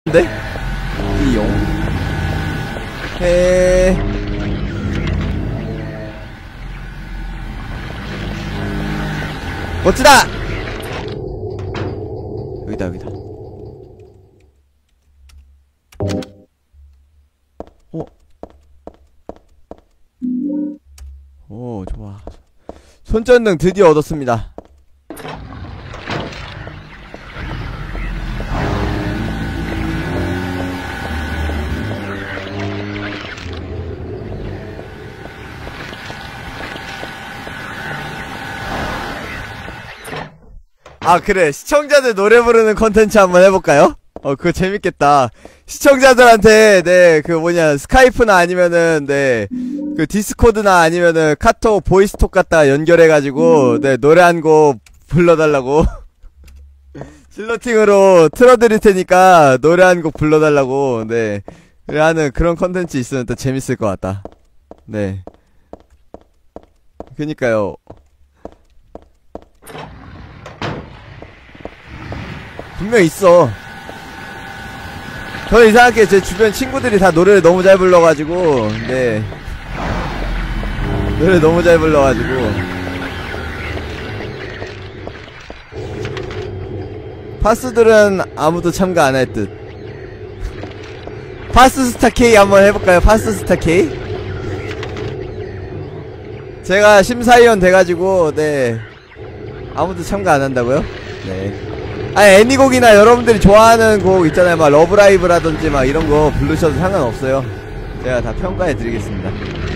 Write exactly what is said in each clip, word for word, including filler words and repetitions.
네? 이용 해 멋지다! 여기다 여기다. 어? 오 좋아. 손전등 드디어 얻었습니다. 아 그래, 시청자들 노래 부르는 컨텐츠 한번 해볼까요? 어 그거 재밌겠다. 시청자들한테 네 그 뭐냐 스카이프나 아니면은 네 그 디스코드나 아니면은 카톡 보이스톡 갖다 연결해가지고 네 노래 한 곡 불러달라고 실로팅으로 틀어드릴 테니까 노래 한 곡 불러달라고 네 하는 그런 컨텐츠 있으면 또 재밌을 것 같다. 네 그니까요. 분명 있어. 저는 이상하게 제 주변 친구들이 다 노래를 너무 잘 불러가지고 네 노래 너무 잘 불러가지고 파스들은 아무도 참가 안 할 듯. 파스스타 K 한번 해볼까요? 파스스타 K? 제가 심사위원 돼가지고 네 아무도 참가 안 한다고요? 네. 아니 애니곡이나 여러분들이 좋아하는 곡 있잖아요. 막 러브라이브라든지 막 이런거 부르셔도 상관없어요. 제가 다 평가해 드리겠습니다.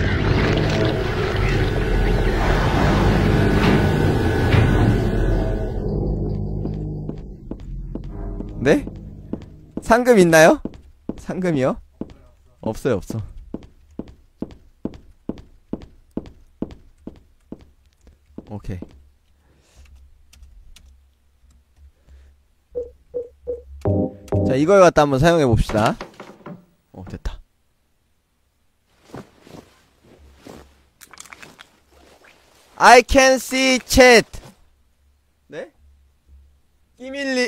네? 상금 있나요? 상금이요? 없어요 없어. 오케이. 자 이걸 갖다 한번 사용해봅시다. 어 됐다. I can see chat. 네? 끼밀리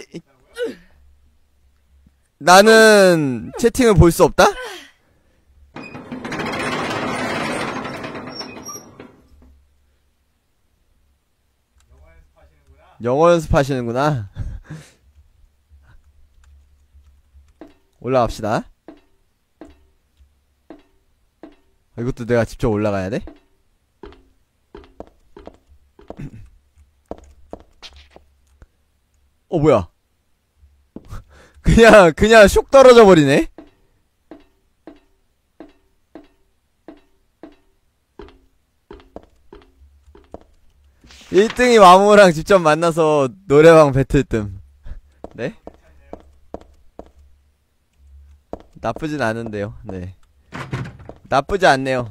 나는 채팅을 볼 수 없다? 영어 연습하시는구나. 올라갑시다. 이것도 내가 직접 올라가야 돼? 어 뭐야? 그냥 그냥 슉 떨어져 버리네. 일 등이 마모랑 직접 만나서 노래방 배틀 뜸. 네? 나쁘진 않은데요. 네. 나쁘지 않네요.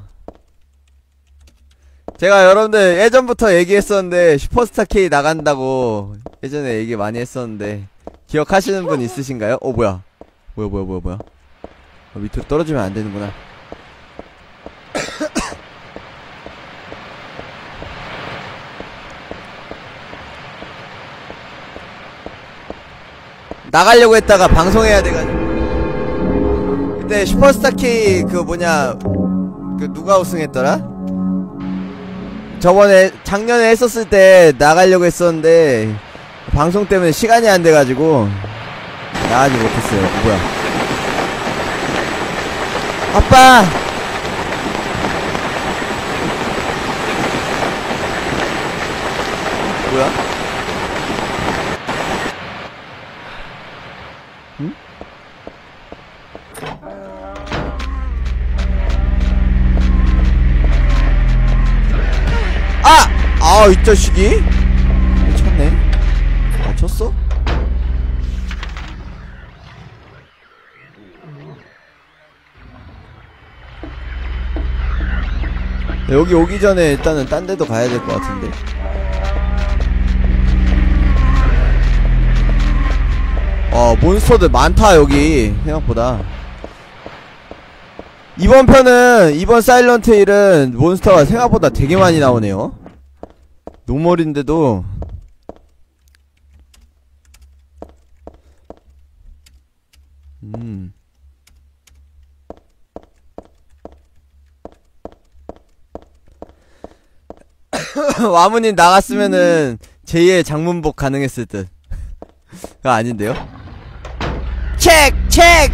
제가 여러분들 예전부터 얘기했었는데 슈퍼스타 K 나간다고 예전에 얘기 많이 했었는데 기억하시는 분 있으신가요? 어 뭐야 뭐야 뭐야 뭐야 뭐야 어, 밑으로 떨어지면 안 되는구나. 나가려고 했다가 방송해야 돼가지고. 그때 슈퍼스타 K 그 뭐냐 그 누가 우승했더라? 저번에 작년에 했었을 때 나가려고 했었는데 방송 때문에 시간이 안 돼가지고 나가지 못했어요. 뭐야? 아빠! 뭐야? 응? 아! 아, 이 자식이? 쳤네. 아, 쳤어? 여기 오기 전에 일단은 딴 데도 가야 될 것 같은데. 어, 몬스터들 많다, 여기. 생각보다. 이번 편은, 이번 사일런트 힐은 몬스터가 생각보다 되게 많이 나오네요. 노멀인데도. 음. 와무님 나갔으면은 제이의 장문복 가능했을 듯. 그거 아닌데요? 체크! 체크!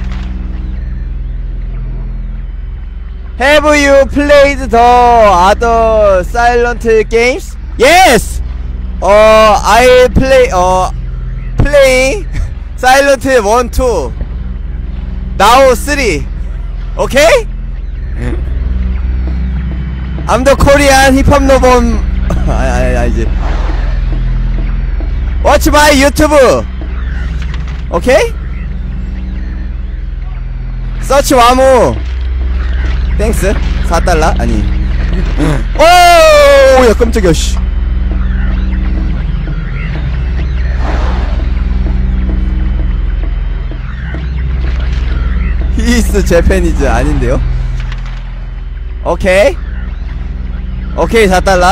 Have you played the other silent games? Yes! Uh, I play, uh, play silent one, two. Now three. Okay? I'm the Korean hip hop 노범. 아니, 아니, 아니지. Watch my YouTube. Okay? Search 와무. 땡스. 사 달러? 아니. 오, 야, 깜짝이야, 씨. He is Japanese. 아닌데요? 오케이. 오케이, 사 달러.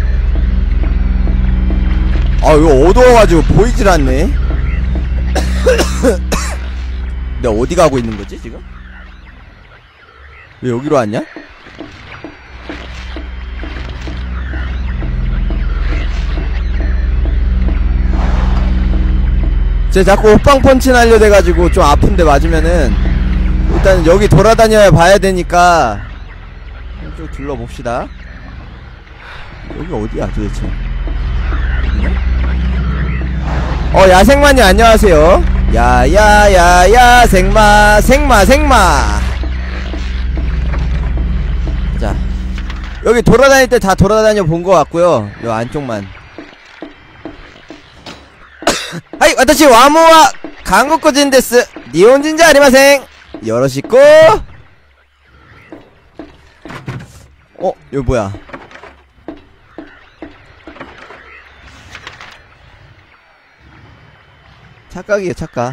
아, 이거 어두워가지고 보이질 않네. 내가 어디 가고 있는 거지, 지금? 왜 여기로 왔냐? 쟤 자꾸 호빵 펀치 날려대가지고 좀 아픈데 맞으면은 일단 여기 돌아다녀야 봐야 되니까 좀 둘러봅시다. 여기 어디야 도대체? 어, 야생마님 안녕하세요. 야야야야 생마 생마 생마. 자, 여기 돌아다닐 때 다 돌아다녀 본 것 같고요. 요 안쪽만. 하이, 와타시 와모와 한국인 데스. 니혼진자 아리마생. 요러시고. 어, 이거 뭐야? 착각이에요, 착각.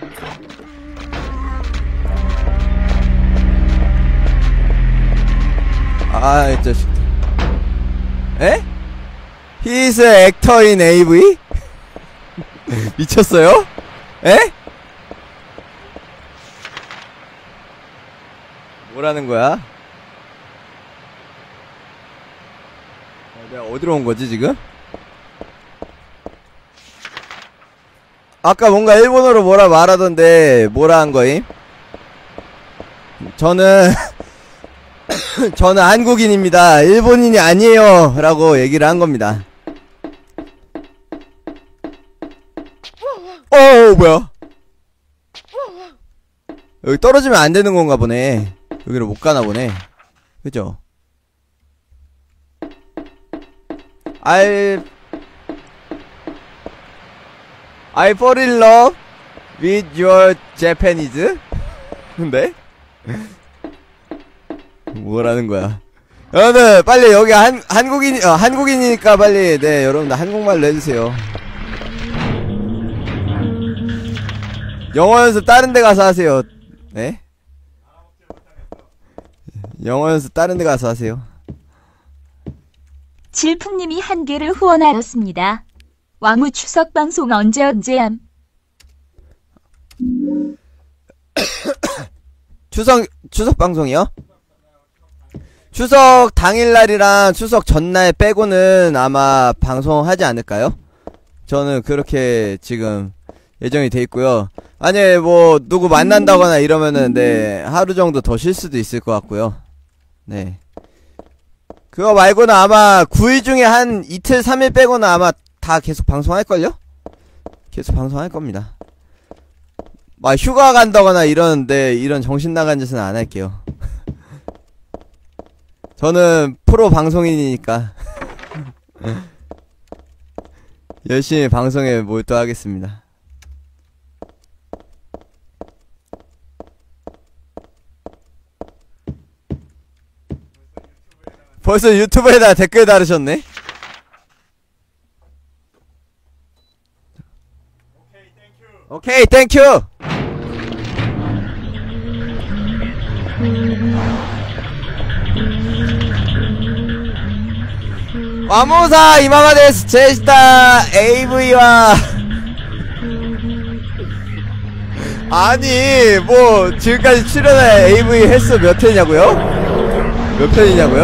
아, 이 자식. 에? He is an actor in 에이브이? 미쳤어요? 에? 뭐라는 거야? 어, 내가 어디로 온 거지, 지금? 아까 뭔가 일본어로 뭐라 말하던데, 뭐라 한 거임? 저는, 저는 한국인입니다. 일본인이 아니에요. 라고 얘기를 한 겁니다. 어, 뭐야? 여기 떨어지면 안 되는 건가 보네. 여기로 못 가나 보네. 그죠? I I fall in love with your Japanese. 근데? 뭐라는 거야? 여러분들 빨리 여기 한 한국인 어, 한국인이니까 빨리 네 여러분들 한국말로 해주세요. 영어 연습 다른 데 가서 하세요. 네? 영어 연습 다른 데 가서 하세요. 질풍님이 한 개를 후원하였습니다. 와무 추석 방송 언제 언제함? 추석 추석 방송이요? 추석 당일날이랑 추석 전날 빼고는 아마 방송하지 않을까요? 저는 그렇게 지금 예정이 돼 있고요. 아니 뭐 누구 만난다거나 이러면은 네 하루 정도 더 쉴 수도 있을 것 같고요. 네. 그거 말고는 아마 구 일 중에 한 이틀 삼 일 빼고는 아마 다 계속 방송할걸요? 계속 방송할 겁니다. 막 휴가 간다거나 이러는데 이런 정신 나간 짓은 안 할게요. 저는 프로 방송인이니까 열심히 방송에 몰두하겠습니다. 벌써 유튜브에다 댓글 달으셨네? 오케이, 땡큐! 와모사 이마마 데스 제시타 에이브이와 아니 뭐 지금까지 출연한 에이브이 횟수 몇 회냐고요? 몇 편이냐고요?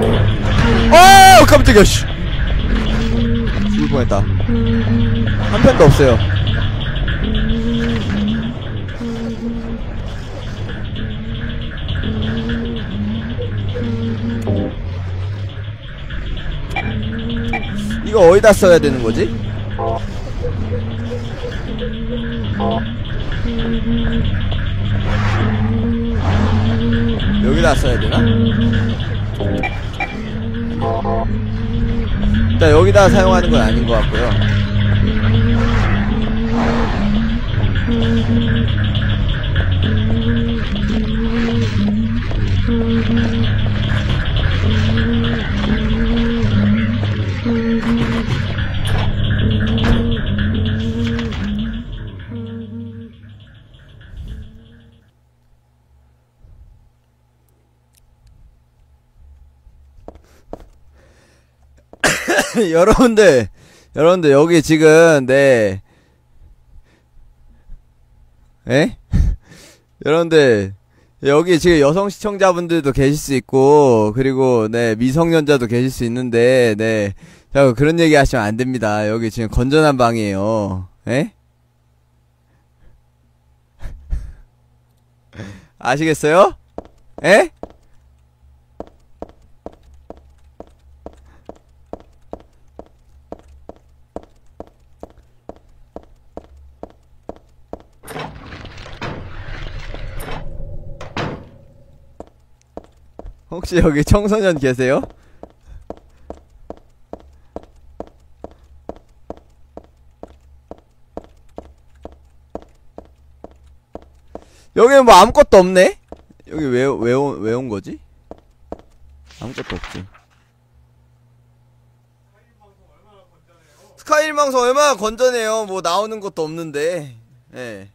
어 깜짝이야 씨 죽을 뻔했다. 한 편도 없어요. 이거 어디다 써야 되는 거지? 여기다 써야 되나? 일단 여기다 사용하는 건 아닌 것 같고요. 여러분들, 여러분들, 여기 지금, 네. 에? 여러분들, 여기 지금 여성 시청자분들도 계실 수 있고, 그리고, 네, 미성년자도 계실 수 있는데, 네. 자, 그런 얘기 하시면 안 됩니다. 여기 지금 건전한 방이에요. 에? 아시겠어요? 에? 혹시 여기 청소년 계세요? 여기는 뭐 아무것도 없네? 여기 왜, 왜, 온- 왜 온 거지? 아무것도 없지. 스카이림 방송 얼마나 건전해요. 뭐 나오는 것도 없는데. 예.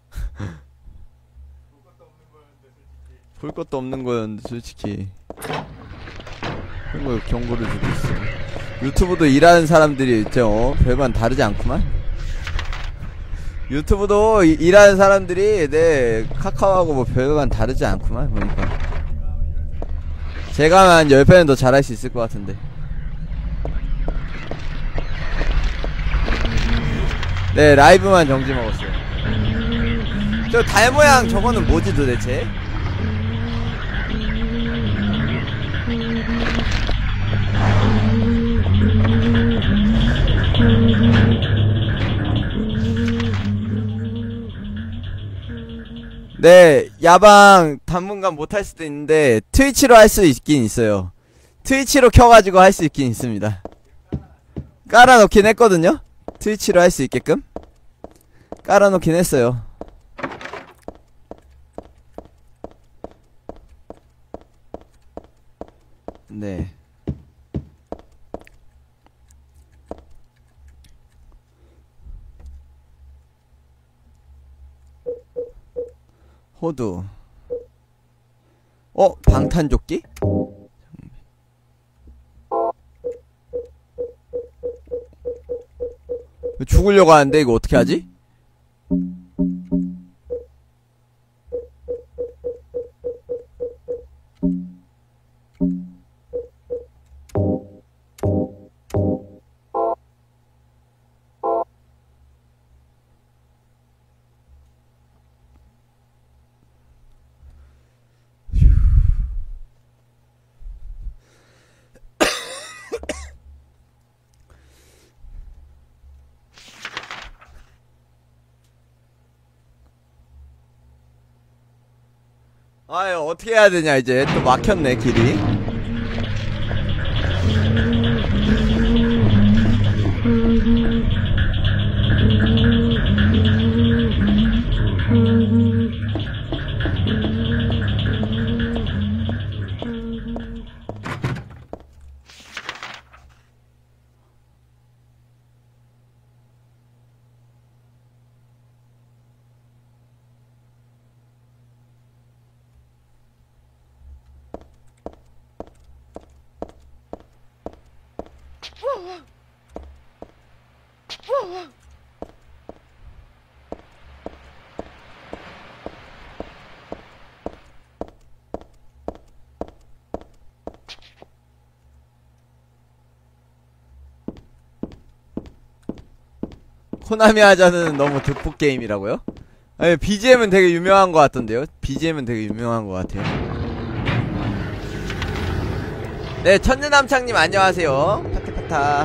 볼 것도 없는 거였는데 솔직히 그런 거 경고를 주고 있어. 유튜브도 일하는 사람들이 이제 어 별반 다르지 않구만. 유튜브도 이, 일하는 사람들이 네 카카오하고 뭐 별반 다르지 않구만. 보니까 제가 한 십 배는 더 잘할 수 있을 것 같은데. 네 라이브만 정지 먹었어요. 저 달 모양 저거는 뭐지 도대체? 네, 야방 당분간 못할 수도 있는데 트위치로 할 수 있긴 있어요. 트위치로 켜가지고 할 수 있긴 있습니다. 깔아놓긴 했거든요. 트위치로 할 수 있게끔 깔아놓긴 했어요. 네. 호두. 어? 방탄조끼? 죽으려고 하는데 이거 어떻게 하지? 아유 어떻게 해야 되냐 이제 또 막혔네 길이. 코나미 하자는 너무 득폭 게임이라고요? 아니, 비지엠은 되게 유명한 것 같던데요? 비지엠은 되게 유명한 것 같아요. 네, 천년남창님 안녕하세요. 파타파타.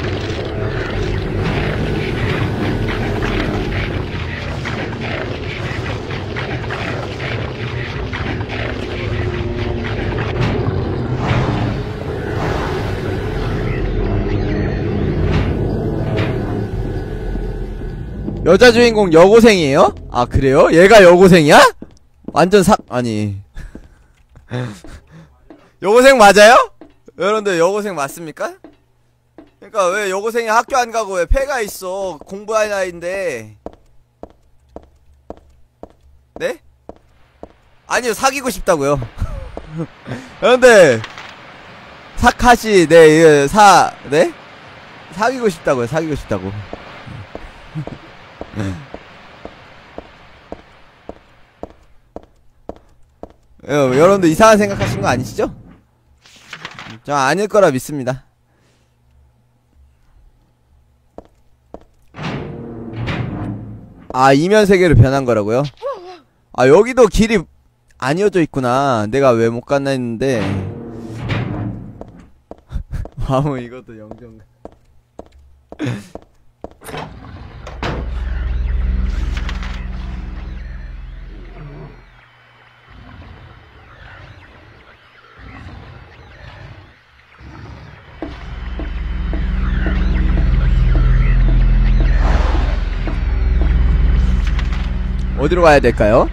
여자 주인공 여고생이에요? 아 그래요? 얘가 여고생이야? 완전 사.. 아니 여고생 맞아요? 여러분들 여고생 맞습니까? 그러니까 왜 여고생이 학교 안 가고 왜 패가 있어? 공부할 나이인데. 네? 아니요, 사귀고 싶다고요. 여러분들 사카시 네 사.. 네? 사귀고 싶다고요. 사귀고 싶다고. 여, 여러분들 이상한 생각하신 거 아니시죠? 저 아닐 거라 믿습니다. 아, 이면 세계로 변한 거라고요? 아, 여기도 길이 안 이어져 있구나. 내가 왜 못 갔나 했는데. 마무 이것도 영정. 어디로 가야 될까요?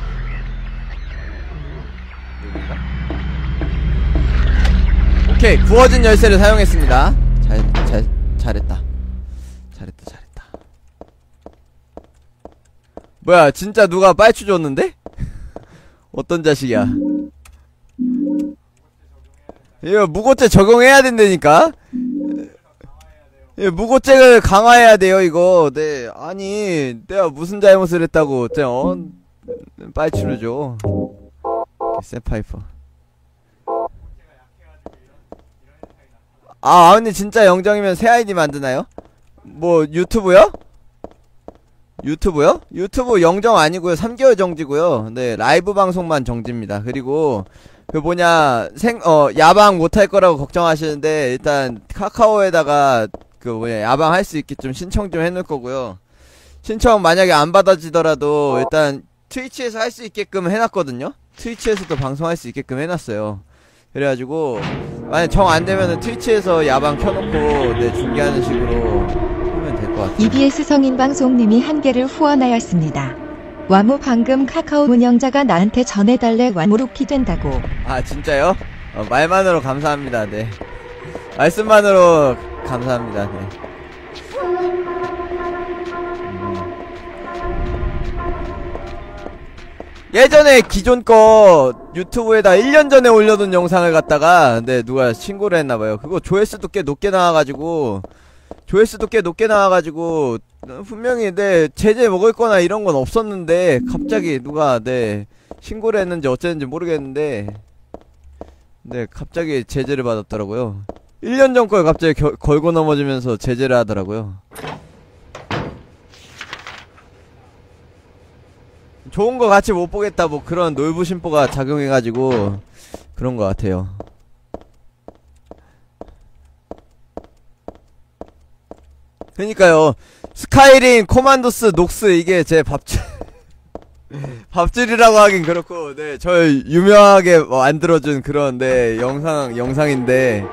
오케이, 구워진 열쇠를 사용했습니다. 잘, 잘, 잘했다. 잘했다, 잘했다. 뭐야, 진짜 누가 빨추 줬는데? 어떤 자식이야? 이거 무고죄 적용해야 된다니까? 예, 무고죄를 강화해야 돼요, 이거. 네, 아니, 내가 무슨 잘못을 했다고, 어? 빨치를 줘. 쇠파이퍼. 아, 아버님 진짜 영정이면 새 아이디 만드나요? 뭐, 유튜브요? 유튜브요? 유튜브 영정 아니고요, 삼 개월 정지고요. 네, 라이브 방송만 정지입니다. 그리고, 그 뭐냐, 생, 어, 야방 못할 거라고 걱정하시는데, 일단, 카카오에다가, 그 뭐냐 야방 할 수 있게 좀 신청 좀 해놓을 거고요. 신청 만약에 안 받아지더라도 일단 트위치에서 할 수 있게끔 해놨거든요. 트위치에서도 방송할 수 있게끔 해놨어요. 그래가지고 만약 정 안되면은 트위치에서 야방 켜놓고 네 중계하는 식으로 하면 될 것 같아요. 이비에스 성인방송님이 한 개를 후원하였습니다. 와무 방금 카카오 운영자가 나한테 전해달래. 와무루키 된다고. 아 진짜요? 어, 말만으로 감사합니다. 네, 말씀만으로 감사합니다. 네. 음. 예전에 기존 거 유튜브에다 일 년 전에 올려둔 영상을 갖다가 네 누가 신고를 했나봐요. 그거 조회수도 꽤 높게 나와가지고 조회수도 꽤 높게 나와가지고 분명히 네 제재 먹을 거나 이런 건 없었는데 갑자기 누가 네 신고를 했는지 어쨌는지 모르겠는데 네 갑자기 제재를 받았더라고요. 일 년 전 걸 갑자기 겨, 걸고 넘어지면서 제재를 하더라고요. 좋은 거 같이 못 보겠다 뭐 그런 놀부심보가 작용해가지고 그런 거 같아요. 그니까요, 스카이림, 코만도스, 녹스 이게 제 밥줄 밥줄이라고 하긴 그렇고 네 저 유명하게 만들어준 그런 네 영상 영상인데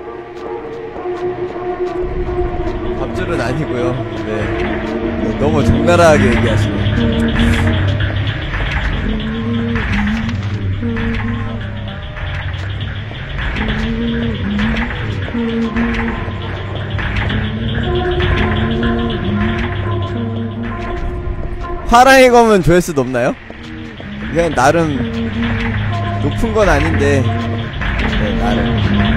밥줄은 아니고요. 네 너무 적나라하게 얘기하시네. 화랑이 검은 조회수 높나요? 그냥 나름 높은 건 아닌데 네 나름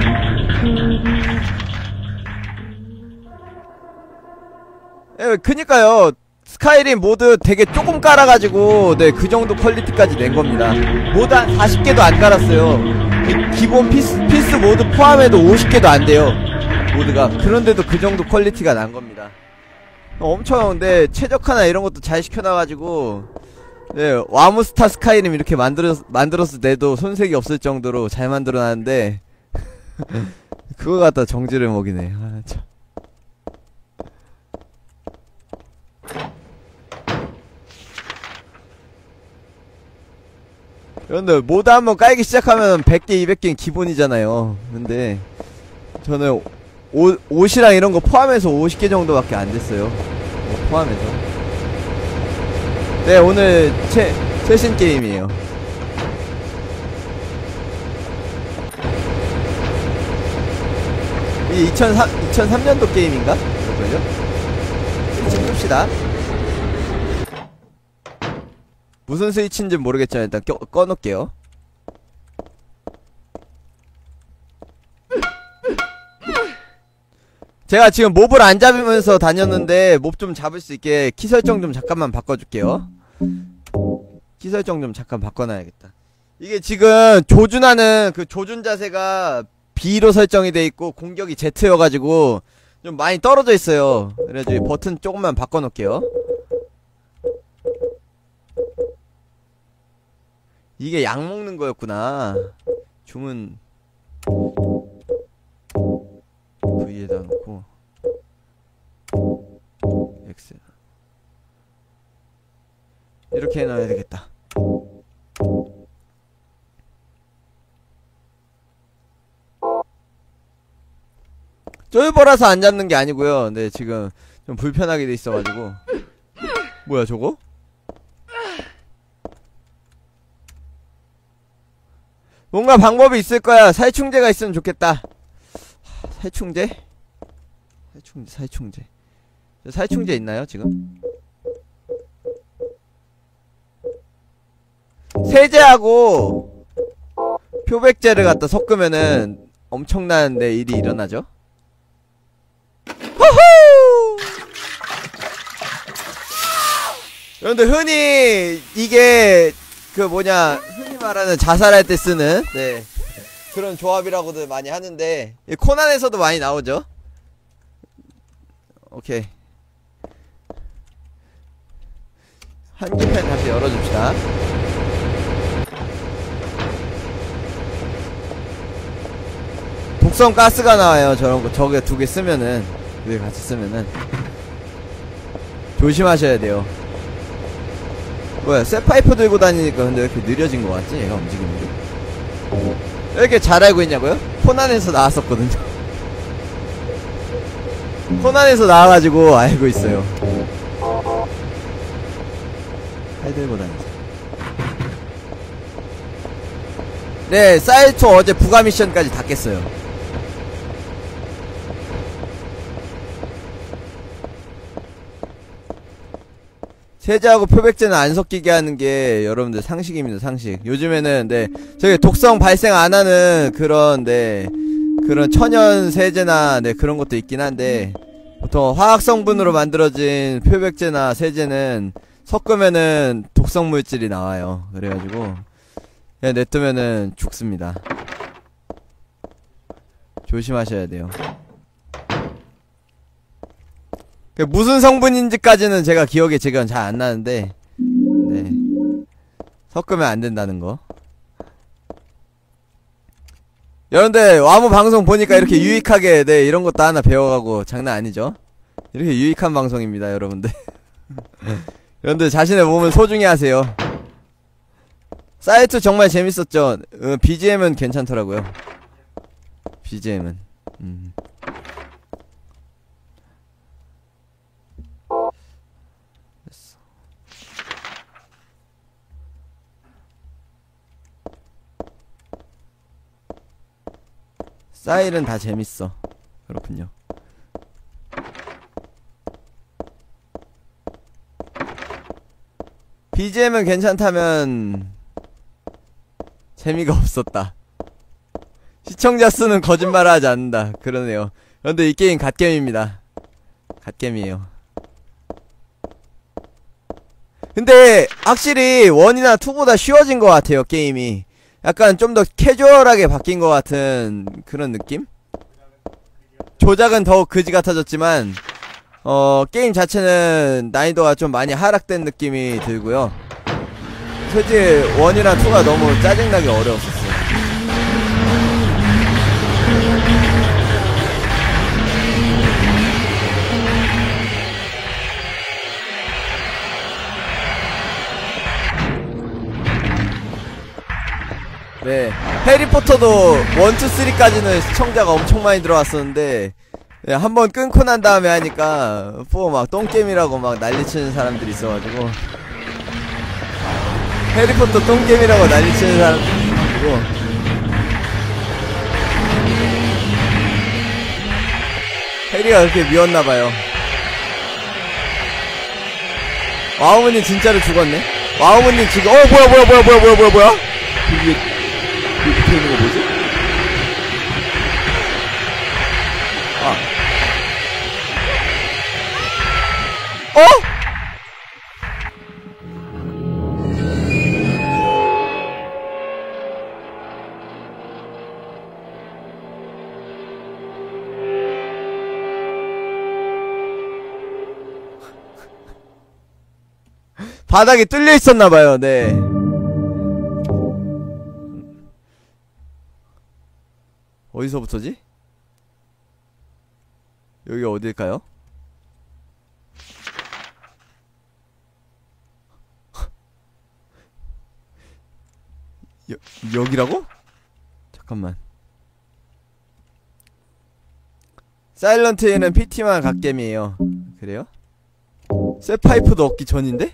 예, 그니까요. 스카이림 모드 되게 조금 깔아가지고 네 그 정도 퀄리티까지 낸 겁니다. 모드 한 사십 개도 안 깔았어요. 기본 피스, 피스 모드 포함해도 오십 개도 안 돼요 모드가. 그런데도 그 정도 퀄리티가 난 겁니다. 엄청 네 최적화나 이런 것도 잘 시켜놔가지고 네 와무스타 스카이림 이렇게 만들었 만들었을 때도 손색이 없을 정도로 잘 만들어놨는데 그거 갖다 정지를 먹이네. 아, 참. 그런데 모드 한번 깔기 시작하면 백 개, 이백 개는 기본이잖아요. 근데 저는 옷, 옷이랑 이런 거 포함해서 오십 개 정도밖에 안 됐어요. 뭐 포함해서. 네, 오늘 최, 최신 게임이에요. 이 이천삼, 이천삼 년도 게임인가? 그럴걸요? 스위치 끕시다. 무슨 스위치인지는 모르겠지만 일단 껴, 꺼놓을게요. 제가 지금 몹을 안 잡으면서 다녔는데 몹 좀 잡을 수 있게 키 설정 좀 잠깐만 바꿔줄게요. 키 설정 좀 잠깐 바꿔놔야겠다. 이게 지금 조준하는 그 조준 자세가 B로 설정이 돼 있고 공격이 Z여가지고 좀 많이 떨어져 있어요. 그래가지고 버튼 조금만 바꿔놓을게요. 이게 약 먹는 거였구나. 주문 V에다 놓고 X 이렇게 해놔야 되겠다. 쫄보라서 안 잡는 게 아니고요. 네, 지금 좀 불편하게 돼 있어가지고. 뭐야 저거? 뭔가 방법이 있을 거야. 살충제가 있으면 좋겠다. 살충제? 살충제, 살충제. 살충제 있나요, 지금? 세제하고 표백제를 갖다 섞으면은 엄청난 네, 일이 일어나죠? 호호! 그런데 흔히 이게 그 뭐냐 흔히 말하는 자살할 때 쓰는 네 그런 조합이라고들 많이 하는데 코난에서도 많이 나오죠. 오케이. 한기펜 다시 열어줍시다. 독성 가스가 나와요. 저런 거 저게 두 개 쓰면은 두 개 같이 쓰면은 조심하셔야 돼요. 뭐야 쇠파이프 들고 다니니까 근데 왜 이렇게 느려진 것 같지? 얘가 움직이는 게 왜 이렇게 잘 알고 있냐고요? 코난에서 나왔었거든요. 코난에서 나와가지고 알고 있어요. 팔 들고 다니죠. 네 사이토 어제 부가 미션까지 다 깼어요. 세제하고 표백제는 안 섞이게 하는 게 여러분들 상식입니다. 상식. 요즘에는 네 저기 독성 발생 안 하는 그런 네 그런 천연 세제나 네 그런 것도 있긴 한데 보통 화학 성분으로 만들어진 표백제나 세제는 섞으면은 독성 물질이 나와요. 그래가지고 그냥 냅두면은 죽습니다. 조심하셔야 돼요. 무슨 성분인지까지는 제가 기억에 지금 잘 안 나는데 네 섞으면 안 된다는 거. 여러분들 와무 방송 보니까 이렇게 유익하게 네 이런 것도 하나 배워가고 장난 아니죠? 이렇게 유익한 방송입니다 여러분들. 여러분들 자신의 몸을 소중히 하세요. 사이트 정말 재밌었죠? 어, 비지엠은 괜찮더라고요. 비지엠은 음. 사일은 다 재밌어. 그렇군요. 비지엠은 괜찮다면 재미가 없었다. 시청자 수는 거짓말을 하지 않는다. 그러네요. 그런데 이 게임 갓겜입니다. 갓겜이에요. 근데 확실히 원이나 투보다 쉬워진 것 같아요. 게임이 약간 좀 더 캐주얼하게 바뀐 것 같은 그런 느낌? 조작은 더욱 그지 같아졌지만 어 게임 자체는 난이도가 좀 많이 하락된 느낌이 들고요. 솔직히 일이랑 이가 너무 짜증나게 어려웠었어요. 네, 해리포터도 일, 이, 삼까지는 시청자가 엄청 많이 들어왔었는데 네, 한번 끊고 난 다음에 하니까 사 막 똥게임이라고 막 난리치는 사람들이 있어가지고 해리포터 똥게임이라고 난리치는 사람들이 있고 해리가 그렇게 미웠나봐요. 와우머니 진짜로 죽었네. 와우머니 지금 어 뭐야 뭐야 뭐야 뭐야 뭐야 뭐야 뭐야 그 위에 그 밑에 있는 거 뭐지? 아 어? 바닥이 뚫려 있었나봐요. 네. 어디서부터지? 여기가 어딜까요? 여, 여기라고? 잠깐만. 사일런트에는 피티만 갓겜이에요. 그래요? 쇠파이프도 얻기 전인데?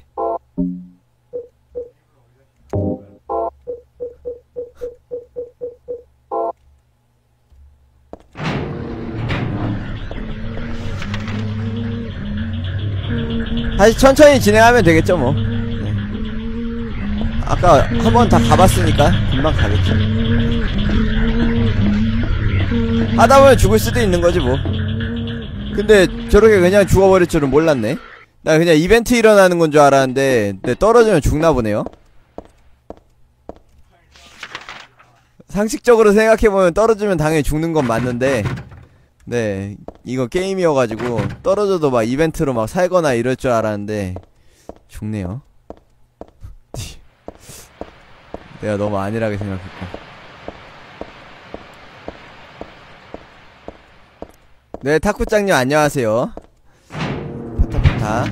다시 천천히 진행하면 되겠죠 뭐. 네. 아까 한 번 다 가봤으니까 금방 가겠죠. 하다보면 죽을 수도 있는거지 뭐. 근데 저렇게 그냥 죽어버릴 줄은 몰랐네. 나 그냥 이벤트 일어나는 건 줄 알았는데 네, 떨어지면 죽나 보네요. 상식적으로 생각해보면 떨어지면 당연히 죽는 건 맞는데 네 이거 게임이어가지고 떨어져도 막 이벤트로 막 살거나 이럴 줄 알았는데 죽네요. 내가 너무 안일하게 생각했고. 네 타쿠짱님 안녕하세요. 파타파타.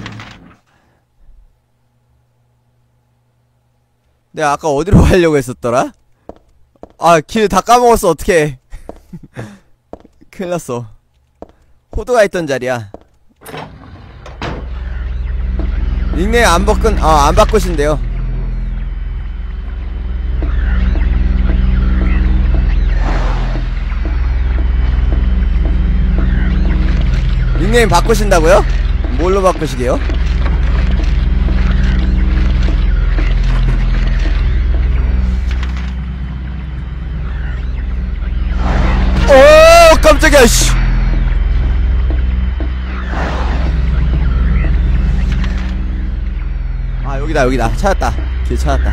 내가 아까 어디로 가려고 했었더라? 아 길 다 까먹었어. 어떡해. 큰일났어. 호두가 있던 자리야. 닉네임 안 바꾼, 아, 안 바꾸신대요. 닉네임 바꾸신다고요? 뭘로 바꾸시게요? 오 깜짝이야 씨. 아 여기다 여기다 찾았다. 길 찾았다.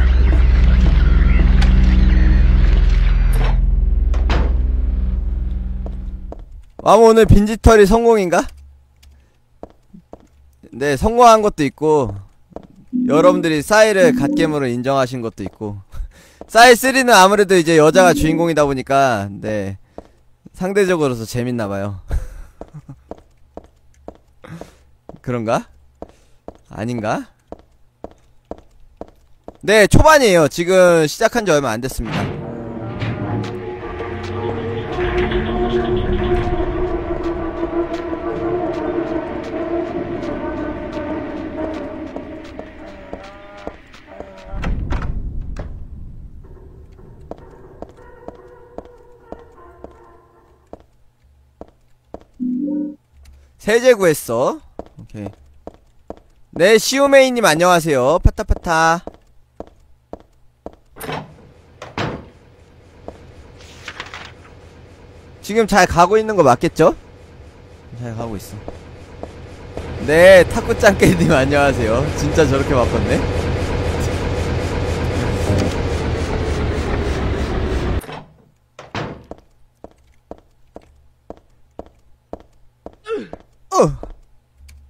아 뭐 오늘 빈지털이 성공인가? 네 성공한 것도 있고 여러분들이 싸이를 갓겜으로 인정하신 것도 있고 싸이 쓰리는 아무래도 이제 여자가 주인공이다 보니까 네 상대적으로서 재밌나봐요. 그런가? 아닌가? 네 초반이에요. 지금 시작한지 얼마 안 됐습니다. 세제 구했어. 오케이. 네 시오메이님 안녕하세요. 파타파타. 지금 잘 가고 있는 거 맞겠죠? 잘 가고 있어. 네 타쿠짱깨님 안녕하세요. 진짜 저렇게 바꿨네. 어.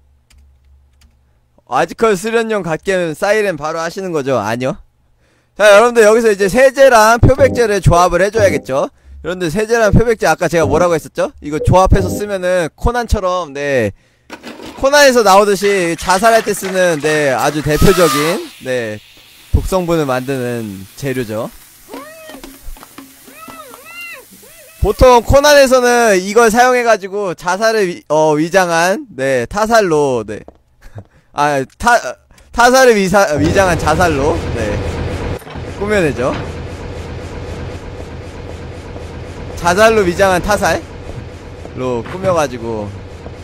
아지컬 수련용 갓겜 사이렌 바로 하시는 거죠? 아니요. 자, 여러분들 여기서 이제 세제랑 표백제를 조합을 해줘야겠죠? 여러분들 세제랑 표백제 아까 제가 뭐라고 했었죠? 이거 조합해서 쓰면은 코난처럼, 네, 코난에서 나오듯이 자살할 때 쓰는, 네, 아주 대표적인, 네, 독성분을 만드는 재료죠. 보통 코난에서는 이걸 사용해가지고 자살을 위, 어, 위장한, 네, 타살로, 네, 아, 타, 타살을 위사, 위장한 자살로, 네, 꾸며내죠. 자살로 위장한 타살로 꾸며가지고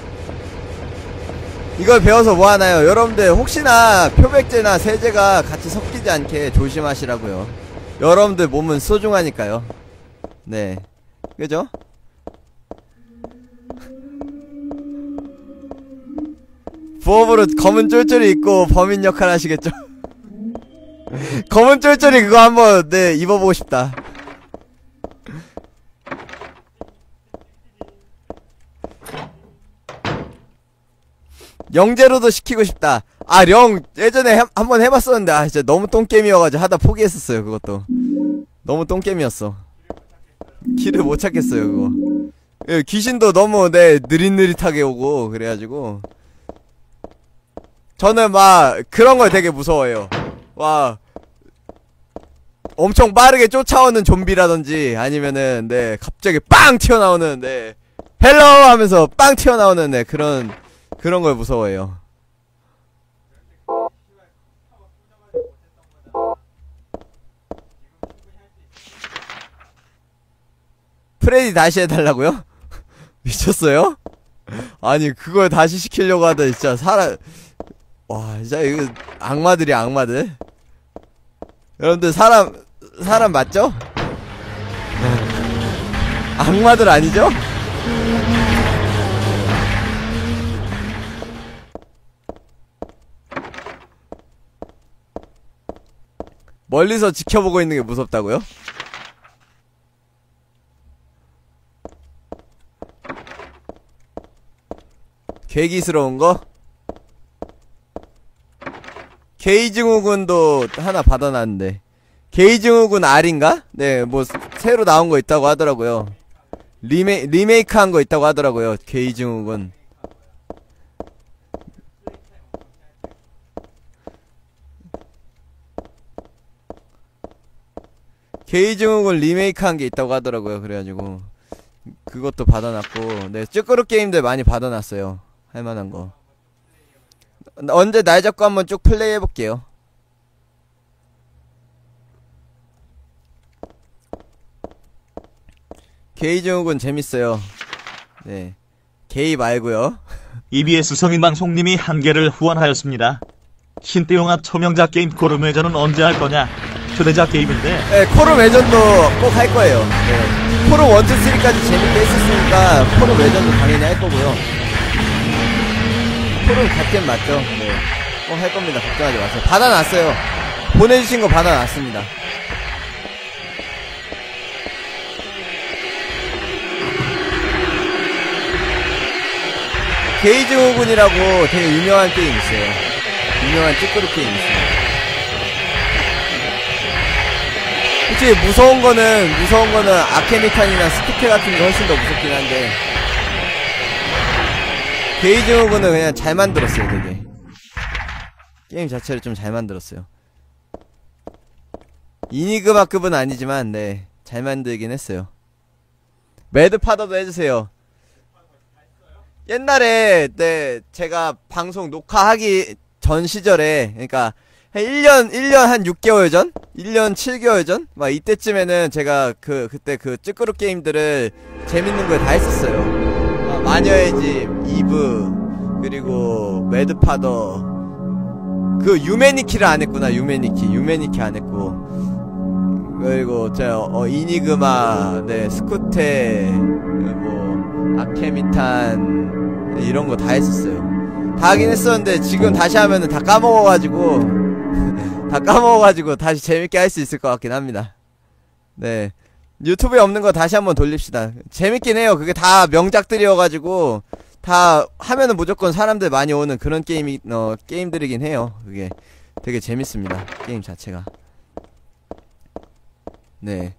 이걸 배워서 뭐하나요? 여러분들 혹시나 표백제나 세제가 같이 섞이지 않게 조심하시라고요. 여러분들 몸은 소중하니까요. 네, 그죠? 부업으로 검은 쫄쫄이 입고 범인 역할 하시겠죠? 검은 쫄쫄이 그거 한번, 네, 입어보고 싶다. 영재로도 시키고 싶다. 아, 령 예전에 해, 한번 해봤었는데 아 진짜 너무 똥게임이어가지고 하다 포기했었어요. 그것도 너무 똥게임이었어. 길을 못 찾겠어요 그거. 예, 귀신도 너무 네 느릿느릿하게 오고 그래가지고 저는 막 그런 걸 되게 무서워해요. 와, 엄청 빠르게 쫓아오는 좀비라든지 아니면은 네 갑자기 빵 튀어나오는 네 헬로 하면서 빵 튀어나오는 네 그런 그런 걸 무서워해요. 프레디 다시 해달라고요? 미쳤어요? 아니 그걸 다시 시키려고 하다 진짜 사람 와 진짜 이거 악마들이 악마들. 여러분들 사람 사람 맞죠? 악마들 아니죠? 멀리서 지켜보고 있는 게 무섭다고요? 괴기스러운 거? 게이징후군도 하나 받아놨는데 게이징후군 R인가? 네, 뭐 새로 나온 거 있다고 하더라고요. 리메, 리메이크 한 거 있다고 하더라고요. 게이징후군. 게이징후군 리메이크 한 게 있다고 하더라고요. 그래가지고 그것도 받아놨고 네, 쭈꾸루 게임들 많이 받아놨어요. 할만한 거 언제 날 잡고 한번 쭉 플레이 해볼게요. 게이징후군 재밌어요. 네, 게이 말고요. 이비에스 성인방송님이 한 개를 후원하였습니다. 신대용합 초명작 게임 코르메전은 언제 할 거냐? 초대작 게임인데. 네, 코르 외전도 꼭 할 거예요. 네. 코르 일, 이, 삼까지 재밌게 했었으니까 코르 외전도 당연히 할 거고요. 코르 갓겜 맞죠? 네. 꼭 할 겁니다. 걱정하지 마세요. 받아놨어요. 보내주신 거 받아놨습니다. 게이징후군이라고 되게 유명한 게임 있어요. 유명한 찌끄루 게임 있어요. 솔직히 무서운 거는 무서운 거는 아케미탄이나 스피테 같은 게 훨씬 더 무섭긴 한데 게이징후군은 그냥 잘 만들었어요. 되게 게임 자체를 좀 잘 만들었어요. 이니그마급은 아니지만 네 잘 만들긴 했어요. 매드파더도 해주세요. 옛날에 네 제가 방송 녹화하기 전 시절에 그러니까 한 일 년 일 년 한 육 개월 전? 일 년 칠 개월 전? 막 이때쯤에는 제가 그 그때 그 찌끄루 게임들을 재밌는 걸 다 했었어요. 아, 마녀의 집, 이브, 그리고 매드파더, 그 유메니키를 안 했구나. 유메니키 유메니키 안 했고, 그리고 저 어, 이니그마, 네 스쿠테, 뭐 아케미탄 이런 거 다 했었어요. 다 하긴 했었는데 지금 다시 하면은 다 까먹어가지고 다 까먹어가지고 다시 재밌게 할 수 있을 것 같긴 합니다. 네, 유튜브에 없는 거 다시 한번 돌립시다. 재밌긴 해요. 그게 다 명작들이어가지고 다 하면은 무조건 사람들 많이 오는 그런 게임이 어 게임들이긴 해요. 그게 되게 재밌습니다. 게임 자체가. 네.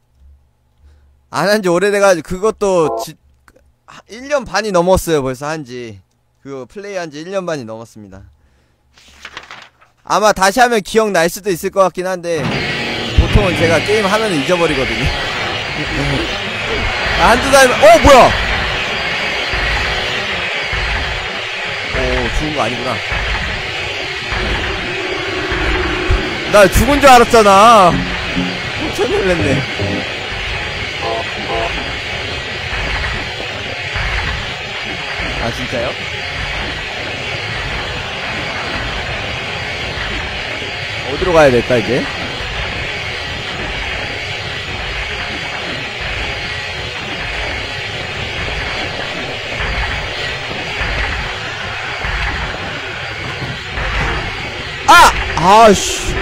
안 한지 오래돼가지고 그것도 지, 일 년 반이 넘었어요. 벌써 한지. 그거 플레이 한지 일 년 반이 넘었습니다. 아마 다시 하면 기억날 수도 있을 것 같긴 한데 보통은 제가 게임 하면 잊어버리거든요. 아, 한두 달이면 어 뭐야? 오 죽은 거 아니구나. 나 죽은 줄 알았잖아. 엄청 놀랐네. 아 진짜요? 어디로 가야 될까 이제? 아! 아씨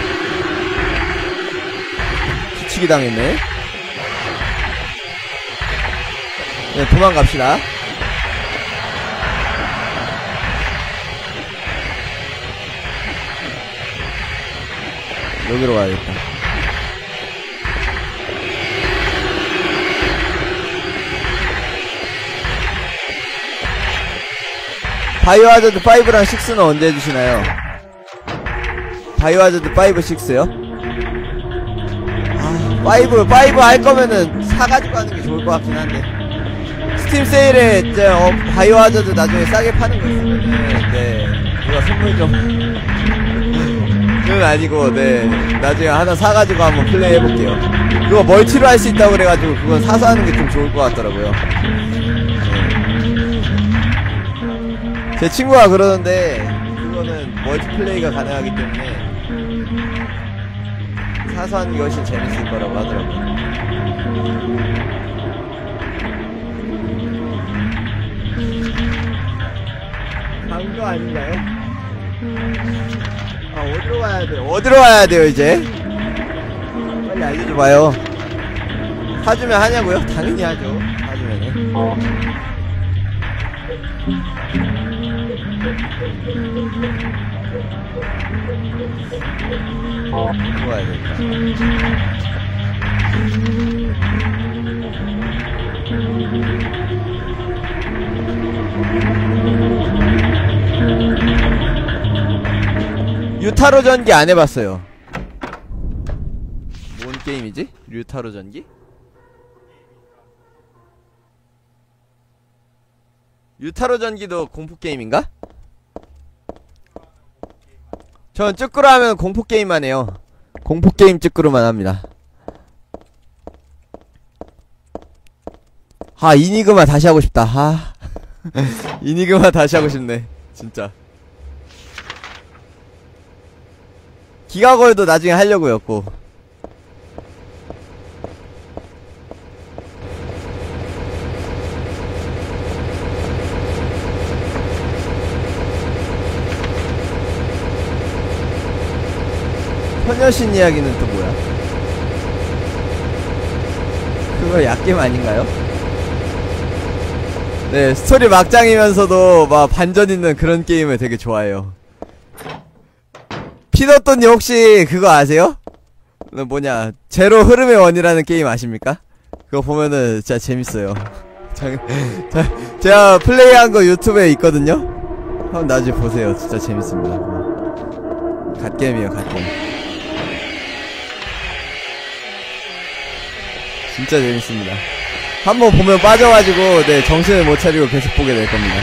뒤치기 당했네. 네 도망갑시다. 여기로 가야겠다. 바이오하자드 파이브랑 식스는 언제 해주시나요? 바이오하자드 파이브, 식스요? 아, 파이브, 파이브 할 거면은 사가지고 하는 게 좋을 것 같긴 한데. 스팀 세일에, 이제, 어, 바이오하자드 나중에 싸게 파는 거 있으면은, 네. 누가 선물 좀. 그건 아니고, 네. 나중에 하나 사가지고 한번 플레이 해볼게요. 그거 멀티로 할 수 있다고 그래가지고, 그건 사서 하는 게 좀 좋을 것 같더라고요. 네. 제 친구가 그러는데, 그거는 멀티플레이가 가능하기 때문에, 사서 하는 게 훨씬 재밌을 거라고 하더라고요. 간 거 아닌가요? 아, 어디로 가야 돼요? 어디로 가야 돼요, 이제? 빨리 알려줘봐요. 사주면 하냐고요? 당연히 하죠. 사주면은. 어디로 가야 될까? 유타로 전기 안 해봤어요. 뭔 게임이지? 유타로 전기? 유타로 전기도 공포 게임인가? 전 쭈꾸루 하면 공포 게임만 해요. 공포 게임 쭈꾸루만 합니다. 아, 이니그마 다시 하고 싶다. 아, 이니그마 다시 하고 싶네. 진짜. 기가걸도 나중에 하려고요, 꼭. 소녀신 이야기는 또 뭐야? 그거 약겜 아닌가요? 네, 스토리 막장이면서도 막 반전 있는 그런 게임을 되게 좋아해요. 피넛돈님 혹시 그거 아세요? 뭐냐, 제로 흐름의 원이라는 게임 아십니까? 그거 보면은 진짜 재밌어요. 자, 제가 플레이한 거 유튜브에 있거든요? 한번 나중에 보세요. 진짜 재밌습니다. 갓게임이에요, 갓게임. 진짜 재밌습니다. 한번 보면 빠져가지고, 네, 정신을 못 차리고 계속 보게 될 겁니다.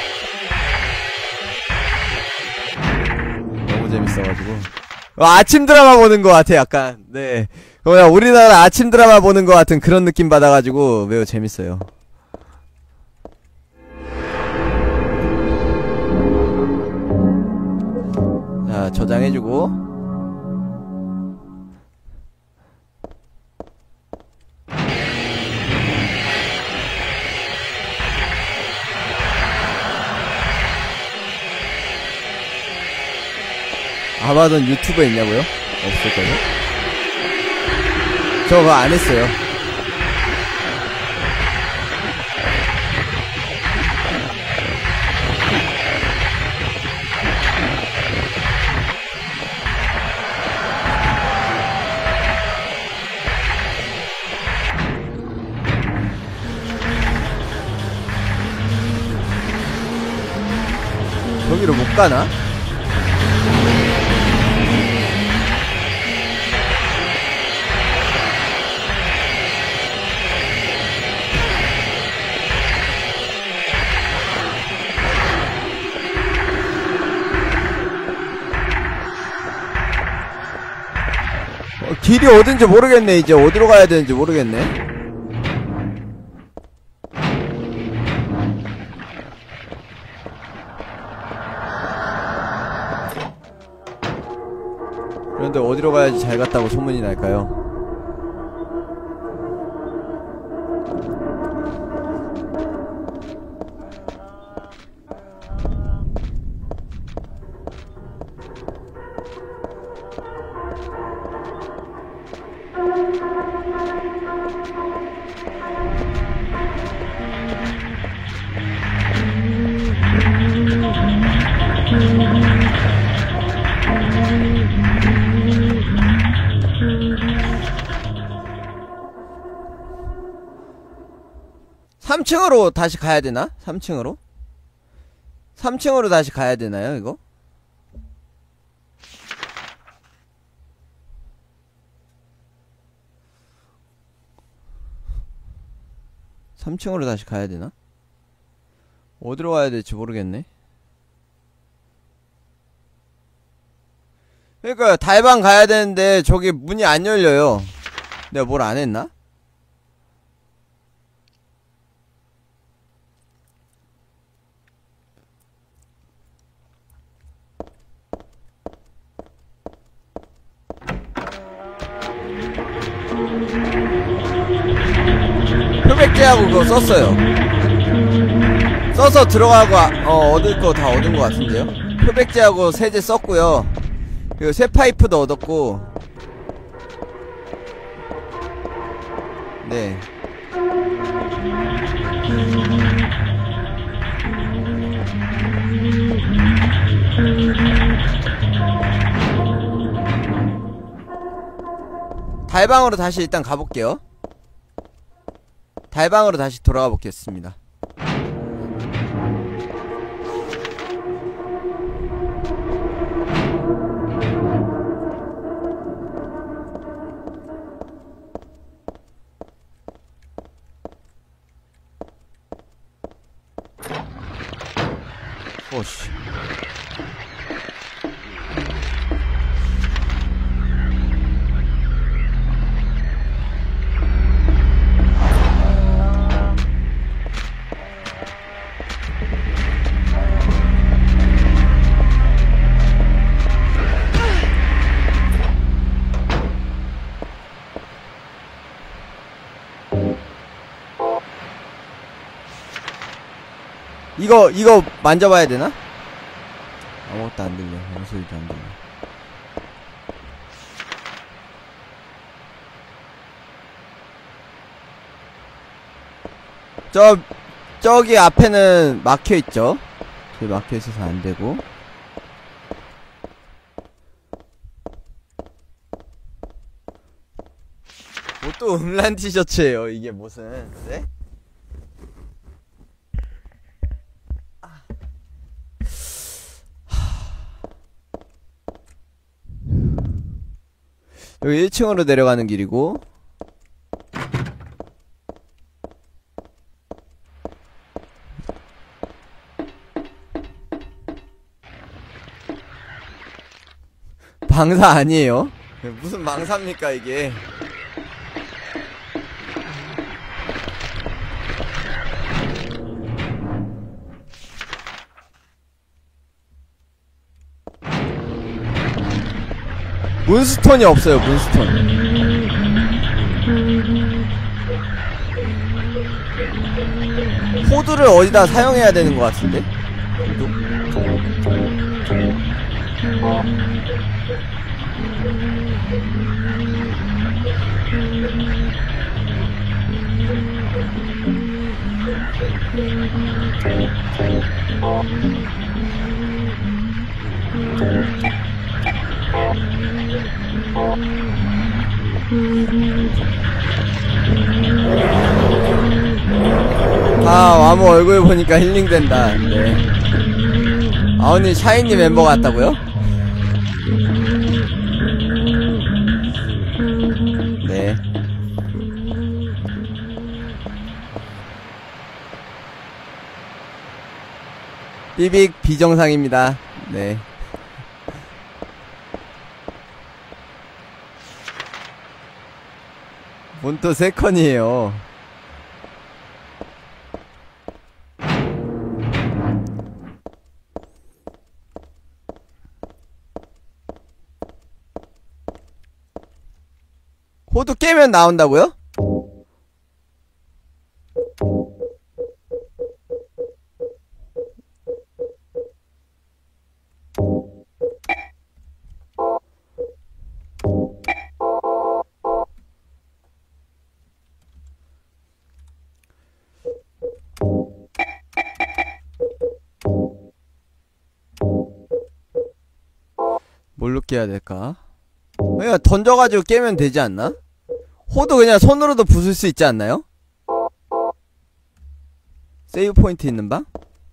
너무 재밌어가지고. 어, 아침 드라마 보는 것 같아, 약간. 네. 그냥 우리나라 아침 드라마 보는 것 같은 그런 느낌 받아가지고 매우 재밌어요. 자, 저장해주고. 아마존 유튜브에 있냐고요? 없을걸요? 저 그거 안 했어요. 가나? 어, 길이 어딘지 모르겠네. 이제 어디로 가야 되는지 모르겠네. 그런데 어디로 가야지 잘 갔다고 소문이 날까요? 삼 층으로 다시 가야 되나? 삼 층으로? 삼 층으로 다시 가야 되나요, 이거? 삼 층으로 다시 가야 되나? 어디로 가야 될지 모르겠네. 그러니까 달방 가야 되는데 저기 문이 안 열려요. 내가 뭘 안 했나? 표백제하고 그거 썼어요. 써서 들어가고 아, 어 얻을 거 다 얻은 거 같은데요. 표백제하고 세제 썼고요. 그리고 새 파이프도 얻었고. 네. 달방으로 다시 일단 가볼게요. 달방으로 다시 돌아가 보겠습니다. 오씨. 이거 이거 만져봐야 되나? 아무것도 안 들려. 아무 소리도 안 들려. 저 저기 앞에는 막혀 있죠. 저기 막혀 있어서 안 되고. 뭐 또 음란 티셔츠예요. 이게 무슨? 네? 여기 일 층으로 내려가는 길이고. 망사 아니에요? 무슨 망사입니까 이게. 문스톤이 없어요. 문스톤. 코드를 어디다 사용해야 되는 것 같은데? 아, 와무 얼굴 보니까 힐링된다. 네. 아오님 샤이니 멤버 같다고요? 네. 삐빅 비정상입니다. 네. 뭔 또 세컨이에요. 호두 깨면 나온다고요? 뭘로 깨야 될까? 그냥 던져가지고 깨면 되지 않나? 호도 그냥 손으로도 부술 수 있지 않나요? 세이브 포인트 있는 방?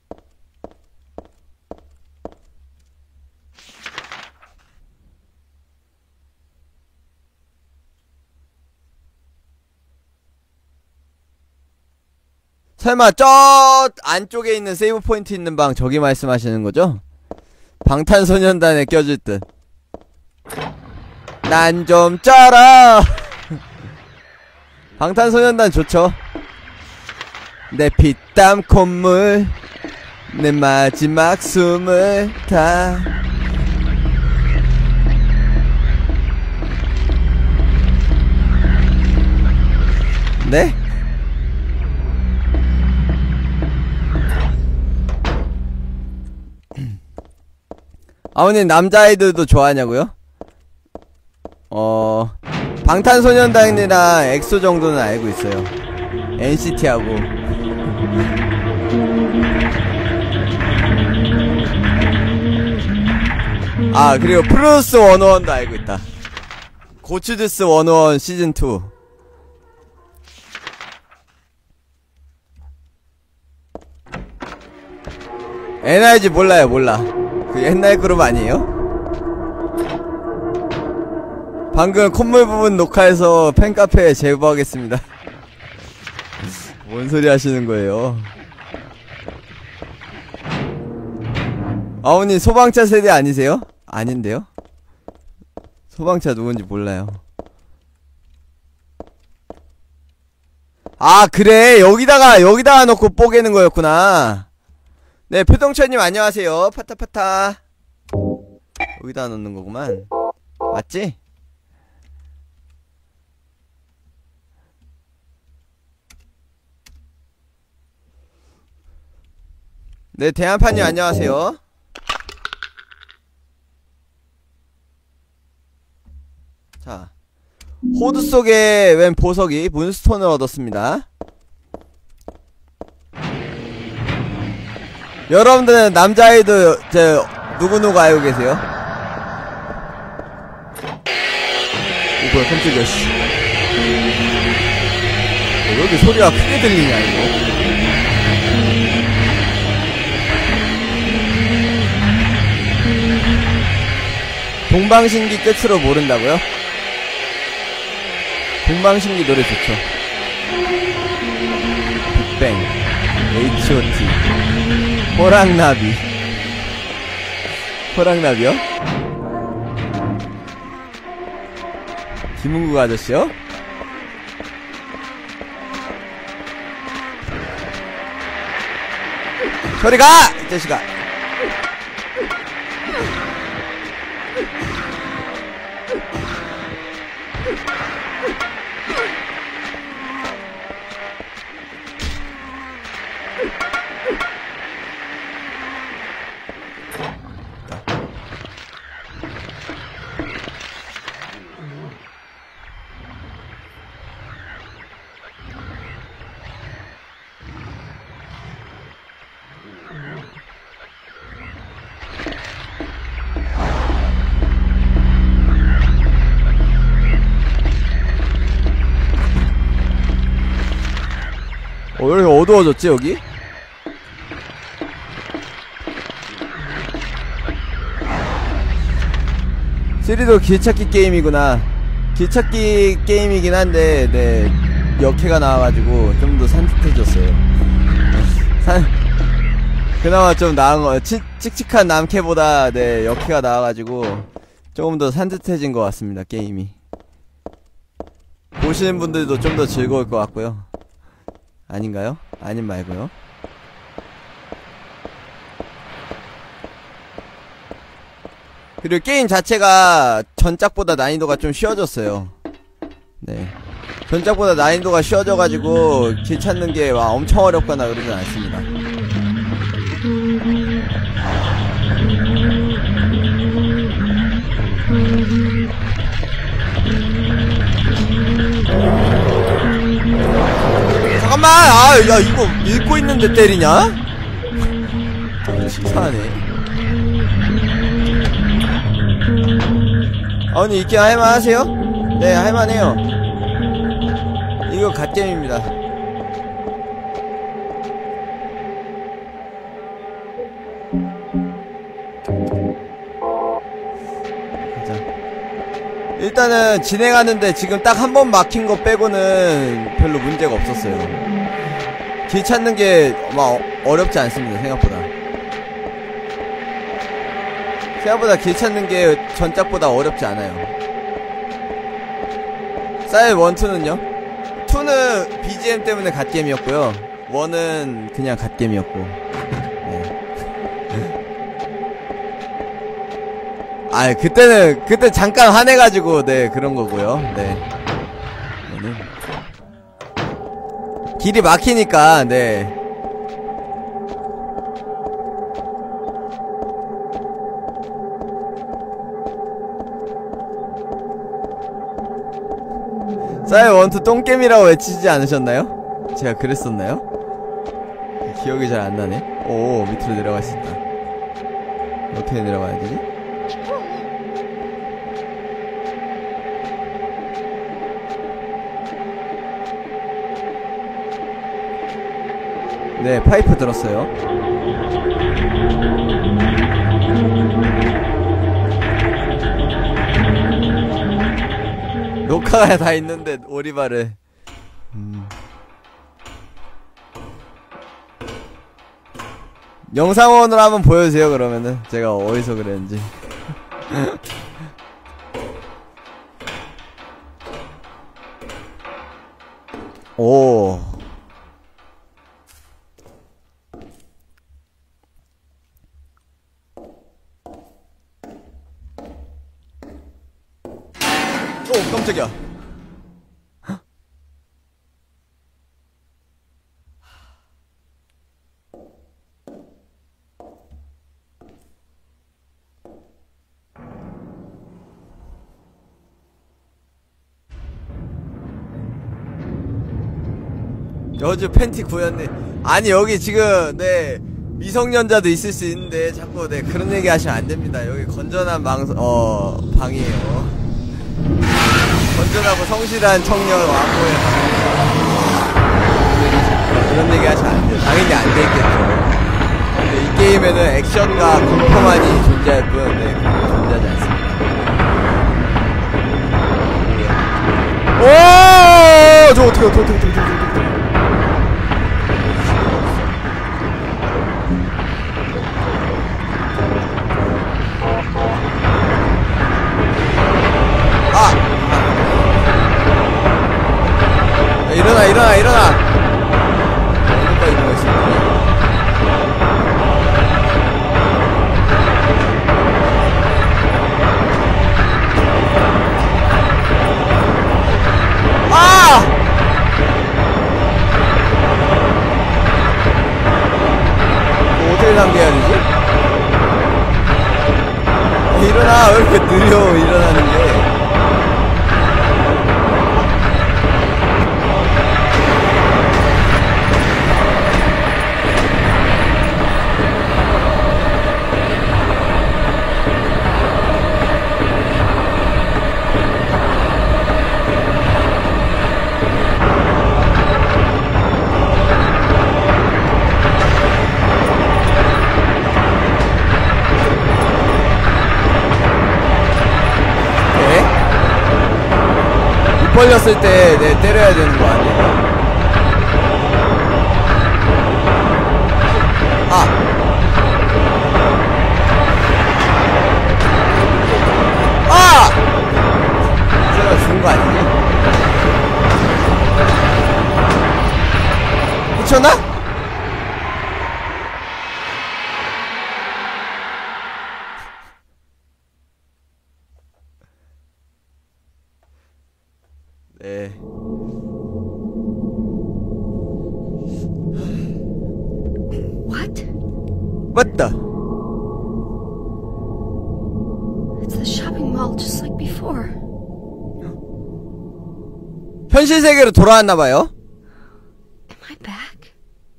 설마 저 안쪽에 있는 세이브 포인트 있는 방 저기 말씀하시는 거죠? 방탄소년단에 껴줄 듯. 난 좀 쩔어. 방탄소년단 좋죠. 내 피땀 콧물 내 마지막 숨을 다. 네? 아버님 남자아이들도 좋아하냐고요? 어... 방탄소년단이랑 엑소 정도는 알고 있어요. 엔시티하고. 아 그리고 프로듀스 백일도 알고 있다. 고추듀스 백일 시즌 투. 엔아이지 몰라요 몰라. 그 옛날 그룹 아니에요? 방금 콧물 부분 녹화해서 팬카페에 제보하겠습니다. 뭔 소리 하시는 거예요? 아버님 소방차 세대 아니세요? 아닌데요? 소방차 누군지 몰라요. 아 그래 여기다가 여기다가 놓고 뽀개는 거였구나. 네 표동철님 안녕하세요. 파타파타. 여기다 넣는 거구만. 맞지? 네 대한판님 안녕하세요. 자 호드 속에 웬 보석이 문스톤을 얻었습니다. 여러분들은 남자아이들 저 누구누구 알고 계세요? 오 뭐야 깜짝이야 씨. 어, 왜 이렇게 소리가 크게 들리냐 이거. 동방신기 끝으로 모른다고요? 동방신기 노래 좋죠. 빅뱅, 에이치 오 티, 호랑나비. 호랑나비요? 김은국 아저씨요? 저리 가! 이 자식아! 어, 왜 이렇게 어두워졌지, 여기? 쓰리도 길찾기 게임이구나. 길찾기 게임이긴 한데, 네, 역해가 나와가지고 좀 더 산뜻해졌어요. 산, 그나마 좀 나은 거, 치, 칙칙한 남캐보다, 네, 역해가 나와가지고 조금 더 산뜻해진 것 같습니다, 게임이. 보시는 분들도 좀 더 즐거울 것 같고요. 아닌가요? 아님 말고요. 그리고 게임 자체가 전작보다 난이도가 좀 쉬워졌어요. 네. 전작보다 난이도가 쉬워져가지고 길 찾는 게 와 엄청 어렵거나 그러진 않습니다. 잠깐만! 아, 야, 이거 읽고 있는데 때리냐? 치사하네. 아, 근데 이게 할만하세요? 네, 할만해요. 이거 갓겜입니다. 일단은 진행하는데 지금 딱 한 번 막힌 거 빼고는 별로 문제가 없었어요. 길 찾는 게 막 어렵지 않습니다, 생각보다. 생각보다 길 찾는 게 전작보다 어렵지 않아요. 사일 일, 이는요? 이는 비지엠 때문에 갓겜이었고요. 일은 그냥 갓겜이었고. 네. 아, 그때는 그때 잠깐 화내가지고 네 그런 거고요. 네. 얘는 길이 막히니까 네. 사이 원투 똥겜이라고 외치지 않으셨나요? 제가 그랬었나요? 기억이 잘 안 나네. 오, 밑으로 내려갈 수 있다. 어떻게 내려가야 되지? 네, 파이프 들었어요. 녹화가 다 있는데 오리발을 음. 영상원으로 한번 보여주세요. 그러면은 제가 어디서 그랬는지. 오. 오, 깜짝이야. 여주 팬티 구였네. 아니 여기 지금 네 미성년자도 있을 수 있는데 자꾸 네 그런 얘기 하시면 안 됩니다. 여기 건전한 방송 어 방이에요. 건전하고 성실한 청년 왕고의 방입니다. 그런 얘기 하시면 안 돼요. 당연히 안 되겠죠. 근데 이 게임에는 액션과 공포만이 존재할 뿐 네 그런 존재하지 않습니다. 오! 저 어떻게 어떻게 어떻게 어떻게 어떻게 일어나 일어나 일어나 어디까지 누워있어. 아! 뭐 어떻게 당겨야 되지? 일어나. 왜 이렇게 느려 일어나는 게. 걸렸을 때, 네, 때려야 되는 거 아니에요? 아! 아! 제가 죽은 거 아니지? 미쳤나? 네. What? 맞다. It's the shopping mall just like before. 현실 세계로 돌아왔나봐요. Am I back?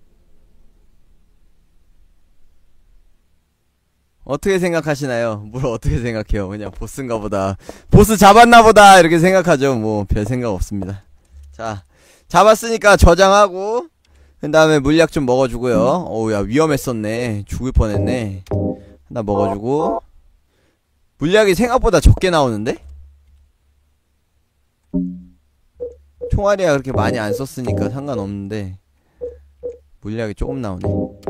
어떻게 생각하시나요? 뭘 어떻게 생각해요? 그냥 보스인가 보다. 보스 잡았나 보다. 이렇게 생각하죠. 뭐, 별 생각 없습니다. 자, 잡았으니까 저장하고, 그 다음에 물약 좀 먹어주고요. 어우, 야, 위험했었네. 죽을 뻔했네. 하나 먹어주고. 물약이 생각보다 적게 나오는데? 총알이야 그렇게 많이 안 썼으니까 상관없는데. 물약이 조금 나오네.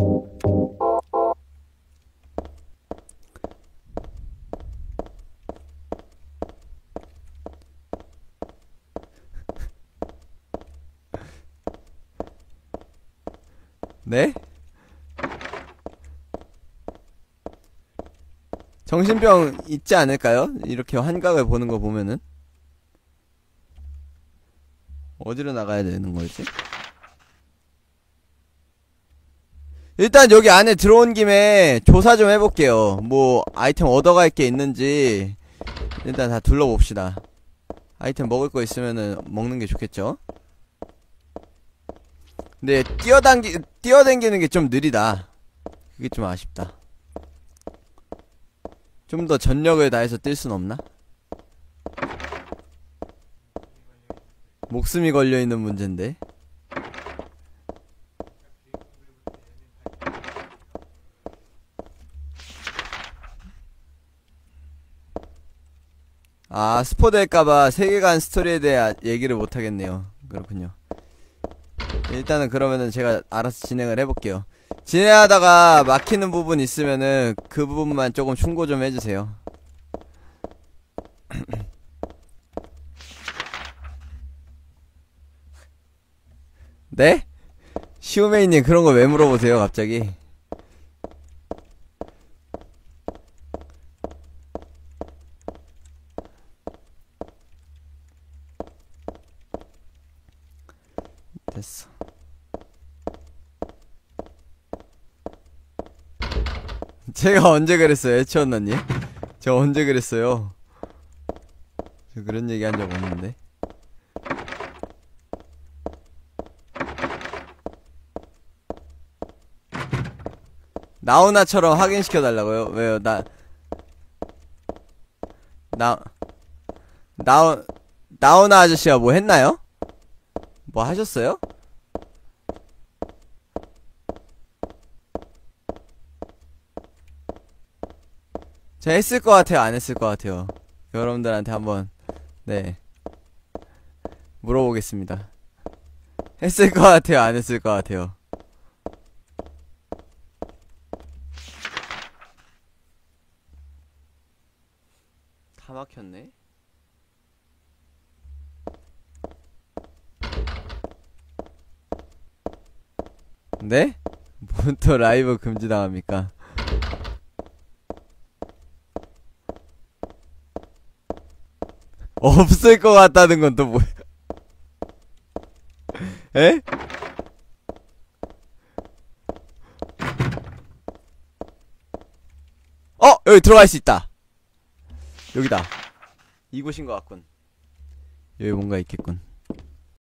네? 정신병 있지 않을까요? 이렇게 환각을 보는 거 보면은. 어디로 나가야 되는 거지? 일단 여기 안에 들어온 김에 조사 좀 해볼게요. 뭐 아이템 얻어갈 게 있는지 일단 다 둘러봅시다. 아이템 먹을 거 있으면은 먹는 게 좋겠죠? 근데 뛰어당기 뛰어당기는 게 좀 느리다. 그게 좀 아쉽다. 좀 더 전력을 다해서 뛸 순 없나? 목숨이 걸려있는 문제인데. 아, 스포 될까봐 세계관 스토리에 대해 얘기를 못하겠네요. 그렇군요. 일단은 그러면은 제가 알아서 진행을 해볼게요. 진행하다가 막히는 부분 있으면은 그 부분만 조금 충고 좀 해주세요. 네? 시우메이님 그런 거 왜 물어보세요 갑자기? 됐어. 제가 언제 그랬어요 해치웠나님? 제가 언제 그랬어요? 저 그런 얘기 한 적 없는데. 나오나처럼 확인시켜달라고요? 왜요? 나, 나, 나오, 나오나 아저씨가 뭐 했나요? 뭐 하셨어요? 제가 했을 것 같아요? 안 했을 것 같아요? 여러분들한테 한번, 네, 물어보겠습니다. 했을 것 같아요? 안 했을 것 같아요? 다 막혔네? 네? 뭔 또 라이브 금지당합니까? 없을 것 같다는 건 또 뭐야? 에? 어! 여기 들어갈 수 있다! 여기다. 이곳인 것 같군. 여기 뭔가 있겠군.